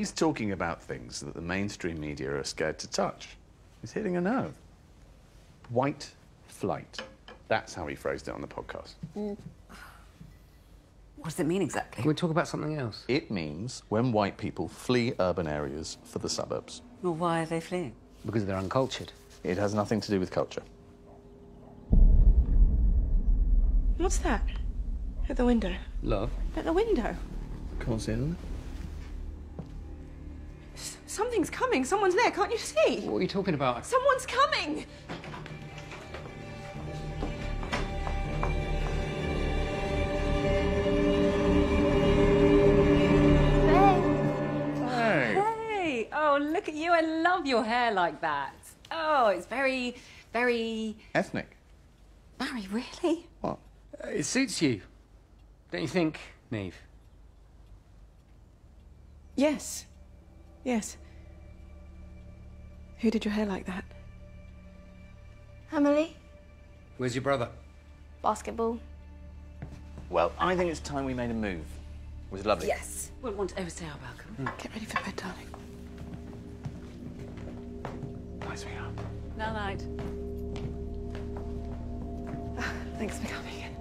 He's talking about things that the mainstream media are scared to touch. He's hitting a nerve. White flight. That's how he phrased it on the podcast. What does it mean exactly? Can we talk about something else? It means when white people flee urban areas for the suburbs. Well, why are they fleeing? Because they're uncultured. It has nothing to do with culture. What's that? At the window. Love? At the window. Can't see anything. Something's coming. Someone's there. Can't you see? What are you talking about? Someone's coming! Hey! Oh, look at you. I love your hair like that. Oh, it's very, very... Ethnic. Barry, really? What? It suits you. Don't you think, Niamh? Yes. Yes. Who did your hair like that? Emily? Where's your brother? Basketball. Well, I think it's time we made a move. It was lovely. Yes. Wouldn't want to overstay our welcome. Get ready for bed, darling. Bye, sweetheart. Night. Thanks for coming.